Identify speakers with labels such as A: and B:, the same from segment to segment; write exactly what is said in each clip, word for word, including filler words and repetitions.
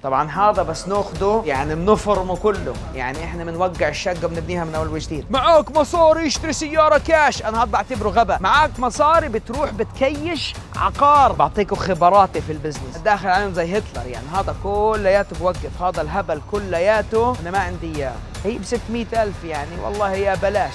A: طبعا هذا بس ناخده يعني بنفرمه كله، يعني احنا بنوقع الشقه بنبنيها من اول وجديد. معاك مصاري اشتري سياره كاش، انا هذا بعتبره غباء. معاك مصاري بتروح بتكيش عقار. بعطيكم خبراتي في البزنس، داخل عليهم زي هتلر، يعني هذا كلياته بوقف، هذا الهبل كلياته انا ما عندي اياه. هي ب ستمئة ألف يعني والله يا بلاش.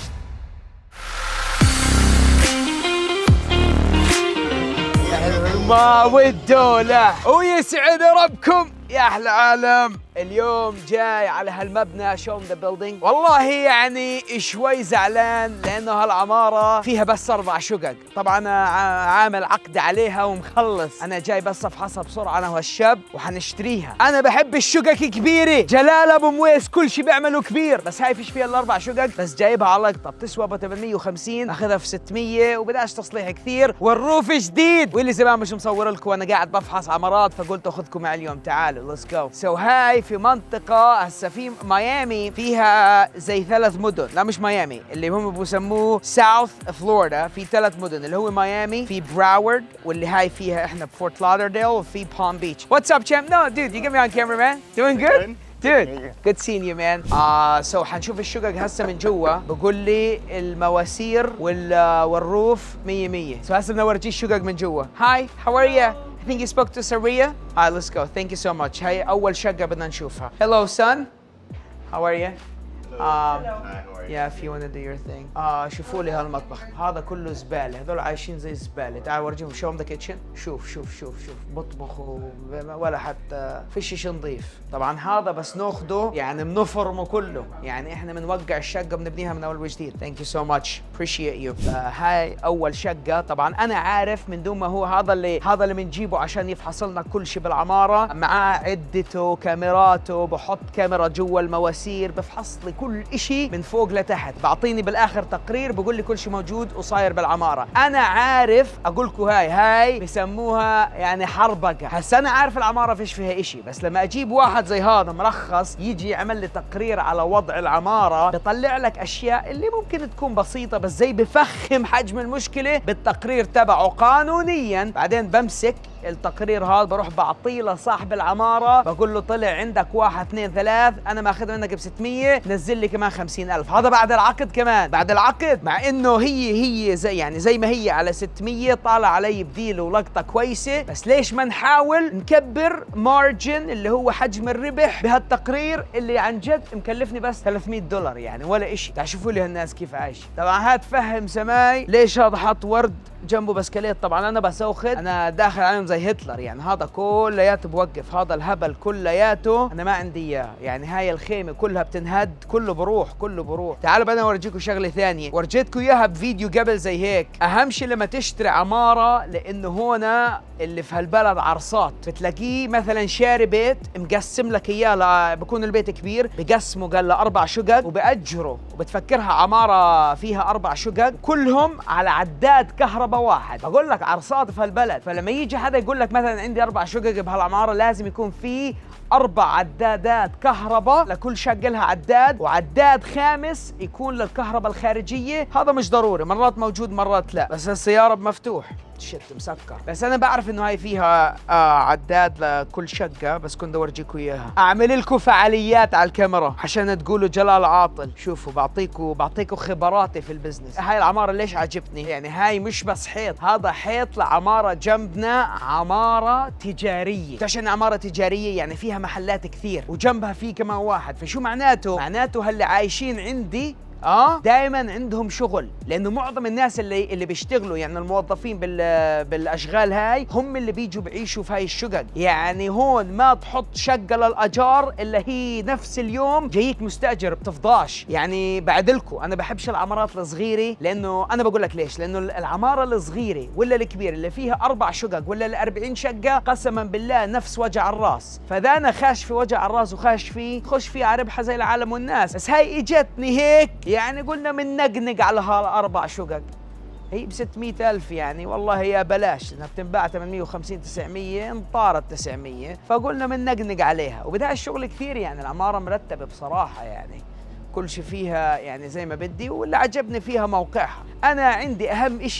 A: ما والدولة ويسعد ربكم يا أحلى عالم. اليوم جاي على هالمبنى شون ذا بيلدينج، والله يعني شوي زعلان لأنه هالعمارة فيها بس أربع شقق. طبعا أنا عامل عقد عليها ومخلص، أنا جاي بس أفحصها بسرعة أنا وهالشاب وحنشتريها. أنا بحب الشقق كبيرة، جلال أبو مويس كل شيء بيعمله كبير، بس هاي فيش فيها إلا أربع شقق، بس جايبها على لقطة بتسوى ب ثمانمئة وخمسين، أخذها في ستمئة وبداش تصليح كثير، والروف جديد. واللي زمان مش مصور لكم وأنا قاعد بفحص عمارات، فقلت أخذكم معي اليوم، تعالوا ليتس جو. سو هاي في منطقة هسه في ميامي فيها زي ثلاث مدن، لا مش ميامي، اللي هم بسموه ساوث فلوريدا، في ثلاث مدن اللي هو ميامي، في براورد، واللي هاي فيها احنا بفورت لادرديل، وفي بالم بيتش. What's up champ? No dude, you get me on camera man. Doing good? Dude, good seeing you man. آه سو حنشوف الشقق هسه من جوا، بقول لي المواسير وال والروف مية مية. سو هسه بدنا نورجيه الشقق من جوا. Hi, how are you? I think you spoke to Saria. Alright, let's go. Thank you so much. هاي أول شقة بدنا نشوفها. Hello, son. How are you?
B: Hello.
A: Um,
B: Hello. Hi, how are you?
A: Yeah, if you want to do your thing. آه شوفوا لي هالمطبخ، هذا كله زبالة، هذول عايشين زي الزبالة. تعال ورجيهم show them the kitchen. شوف شوف شوف شوف بطبخوا ولا حتى فيش شيء نظيف. طبعا هذا بس ناخده يعني بنفرمه كله، يعني احنا بنوقع الشقة بنبنيها من أول وجديد. Thank you so much. Appreciate you. آه هاي أول شقة. طبعا أنا عارف من دون ما هو هذا اللي هذا اللي بنجيبه عشان يفحص لنا كل شيء بالعمارة، معاه عدته كاميراته، بحط كاميرا جوا المواسير، بفحص لي كل شيء من فوق لتحت، بعطيني بالاخر تقرير بقول لي كل شيء موجود وصاير بالعماره. انا عارف اقول لكم هاي هاي بسموها يعني حربقه. هسه انا عارف العماره فيش فيها شيء، بس لما اجيب واحد زي هذا مرخص يجي يعمل لي تقرير على وضع العماره، بيطلع لك اشياء اللي ممكن تكون بسيطه، بس زي بفخم حجم المشكله بالتقرير تبعه قانونيا. بعدين بمسك التقرير هذا بروح بعطيه لصاحب العماره، بقول له طلع عندك واحد اثنين ثلاث، انا ماخذ منك ب ستمئة، نزل لي كمان خمسين ألف. هذا بعد العقد كمان، بعد العقد، مع انه هي هي زي يعني زي ما هي على ستمئة، طالع علي بديل ولقطه كويسه، بس ليش ما نحاول نكبر مارجن اللي هو حجم الربح بهالتقرير اللي عن جد مكلفني بس ثلاثمئة دولار يعني ولا شيء. تعال شوفوا لي هالناس كيف عايشه. طبعا هات فهم سماي ليش هذا حط ورد جنبه بسكليت. طبعا انا بسوخد، انا داخل عليهم زي هتلر، يعني هذا كلياته بوقف، هذا الهبل كلياته انا ما عندي اياه. يعني هاي الخيمه كلها بتنهد، كله بروح كله بروح. تعالوا بدنا اورجيكم شغله ثانيه، ورجيتكم اياها بفيديو قبل زي هيك. اهم شيء لما تشتري عماره، لانه هنا اللي في هالبلد عرصات، بتلاقيه مثلا شاري بيت مقسم لك اياه، بكون البيت كبير بقسمه قال له اربع شقق وباجره، وبتفكرها عماره فيها اربع شقق كلهم على عداد كهرباء واحد. بقول لك عرصات في هالبلد، فلما يجي حدا يقول لك مثلا عندي اربع شقق بهالعماره، لازم يكون في اربع عدادات كهرباء، لكل شقه لها عداد، وعداد خامس يكون للكهرباء الخارجيه. هذا مش ضروري، مرات موجود مرات لا، بس السياره بمفتوح شت مسكر. بس انا بعرف انه هاي فيها آه عداد لكل شقه، بس كنت اورجيكم اياها. اعمل لكم فعاليات على الكاميرا عشان تقولوا جلال عاطل. شوفوا بعطيكم بعطيكم خبراتي في البزنس. هاي العماره ليش عجبتني؟ يعني هاي مش بس حيط، هذا حيط لعماره جنبنا، عماره تجاريه. عشان عماره تجاريه يعني فيها محلات كثير، وجنبها في كمان واحد. فشو معناته؟ معناته هاللي عايشين عندي اه دائما عندهم شغل، لانه معظم الناس اللي اللي بيشتغلوا يعني الموظفين بال بالاشغال هاي هم اللي بيجوا بعيشوا في هاي الشقق. يعني هون ما تحط شقه للاجار الا هي نفس اليوم جايك مستاجر بتفضاش. يعني بعدلكم انا بحبش العمارات الصغيره، لانه انا بقول لك ليش، لانه العماره الصغيره ولا الكبيره اللي فيها اربع شقق ولا الأربعين شقه قسما بالله نفس وجع الراس. فذا انا خاش في وجع الراس وخاش فيه خش فيه على ربحه زي العالم والناس. بس هاي اجتني هيك، يعني قلنا من نقنق على هالاربع شقق. هي ب ستمئة ألف يعني والله يا بلاش، لانها بتنباع ثمانمئة وخمسين تسعمئة، انطارت تسعمئة، فقلنا من نقنق عليها. وبدأ الشغل كثير، يعني العماره مرتبه بصراحه، يعني كل شيء فيها يعني زي ما بدي، واللي عجبني فيها موقعها. انا عندي اهم شيء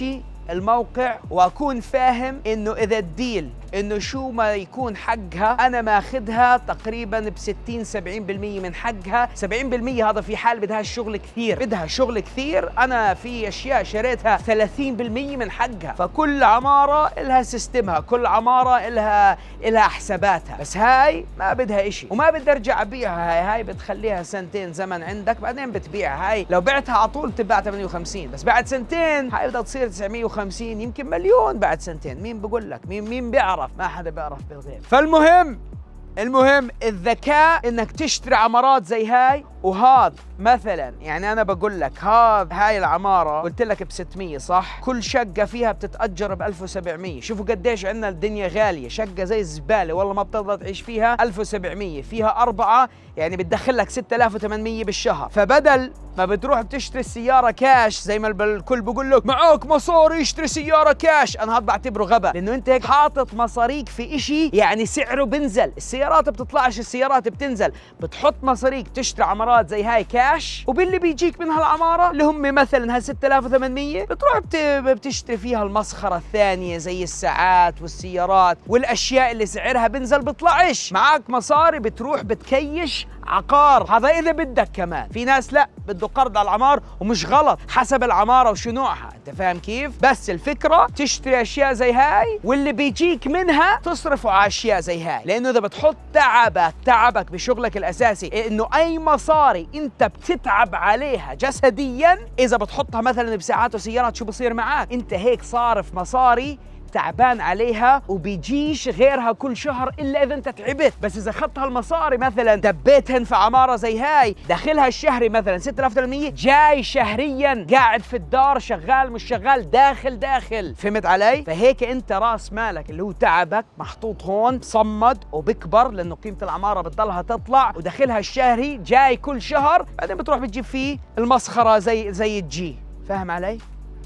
A: الموقع واكون فاهم انه اذا الديل انه شو ما يكون حقها انا ماخذها تقريبا ب ستين سبعين بالمية من حقها. سبعين بالمية هذا في حال بدها الشغل كثير، بدها شغل كثير، انا في اشياء شريتها ثلاثين بالمية من حقها. فكل عماره لها سيستمها، كل عماره لها لها حساباتها، بس هاي ما بدها إشي وما بدي ارجع ابيعها. هاي هاي بتخليها سنتين زمن عندك بعدين بتبيعها. هاي لو بعتها على طول بتتباع ثمانية وخمسين، بس بعد سنتين هاي بدها تصير تسعمية وخمسين يمكن مليون بعد سنتين. مين بقول لك؟ مين مين بيعرف؟ ما حدا بيعرف بالغيب. فالمهم المهم الذكاء انك تشتري عمارات زي هاي. وهذا مثلا يعني انا بقول لك هذا هاي العماره قلت لك ب ستمية صح؟ كل شقه فيها بتتاجر ب ألف وسبعمية. شوفوا قديش عندنا الدنيا غاليه، شقه زي الزباله والله ما بتقدر تعيش فيها ألف وسبعمية، فيها اربعه يعني بتدخل لك ستة آلاف وثمانمية بالشهر. فبدل ما بتروح بتشتري السياره كاش زي ما الكل بقول لك معك مصاري اشتري سياره كاش، انا هذا بعتبره غباء، لانه انت هيك حاطط مصاريك في إشي يعني سعره بنزل. السيارات بتطلعش، السيارات بتنزل. بتحط مصاريك تشتري عمارات زي هاي كاش، وباللي بيجيك من هالعماره اللي هم مثلا هال ستة آلاف وثمانمية بتروح بتشتري فيها المسخره الثانيه زي الساعات والسيارات والاشياء اللي سعرها بنزل بيطلعش. معك مصاري بتروح بتكيش عقار. هذا اذا بدك. كمان في ناس لا بده قرض على العمار، ومش غلط، حسب العماره وشو نوعها، انت فاهم كيف؟ بس الفكره تشتري اشياء زي هاي واللي بيجيك منها تصرفه على اشياء زي هاي، لانه اذا بتحط تعبك تعبك بشغلك الاساسي، انه اي مصاري انت بتتعب عليها جسديا اذا بتحطها مثلا بساعات وسيارات شو بصير معك؟ انت هيك صارف مصاري تعبان عليها وبيجيش غيرها كل شهر الا اذا انت تعبت. بس اذا اخذت هالمصاري مثلا دبيتهن في عماره زي هاي داخلها الشهري مثلا ستة آلاف وثمانمية، جاي شهريا قاعد في الدار شغال مش شغال داخل داخل. فهمت علي؟ فهيك انت راس مالك اللي هو تعبك محطوط هون صمد وبكبر، لانه قيمه العماره بتضلها تطلع، وداخلها الشهري جاي كل شهر، بعدين بتروح بتجيب فيه المسخره زي زي الجي. فاهم علي؟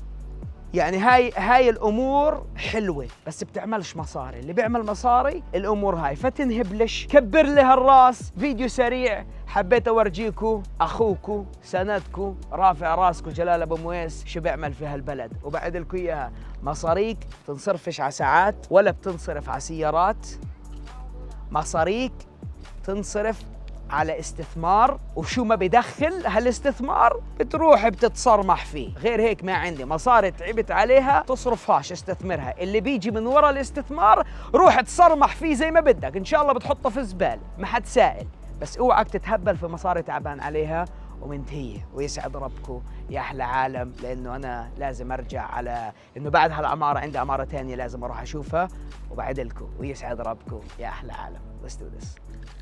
A: يعني هاي هاي الامور حلوه بس بتعملش مصاري. اللي بيعمل مصاري الامور هاي. فتنهبلش كبر لي هالراس. فيديو سريع حبيت اورجيكم اخوكم سندكم رافع راسكم جلال ابو مويس شو بيعمل في هالبلد، وبعد لكم اياها. مصاريك تنصرفش على ساعات ولا بتنصرف على سيارات، مصاريك تنصرف على استثمار، وشو ما بدخل هالاستثمار بتروح بتتصرمح فيه. غير هيك ما عندي مصاري تعبت عليها تصرفهاش، استثمرها. اللي بيجي من ورا الاستثمار روح تصرمح فيه زي ما بدك، ان شاء الله بتحطه في زبالة ما حد سائل، بس اوعك تتهبل في مصاري تعبان عليها ومنتهية. ويسعد ربكم يا أحلى عالم، لأنه أنا لازم أرجع على إنه بعد هالعمارة عندي عمارة تانية لازم أروح أشوفها وبعد لكم. ويسعد ربكم يا أحلى عالم. Let's do this.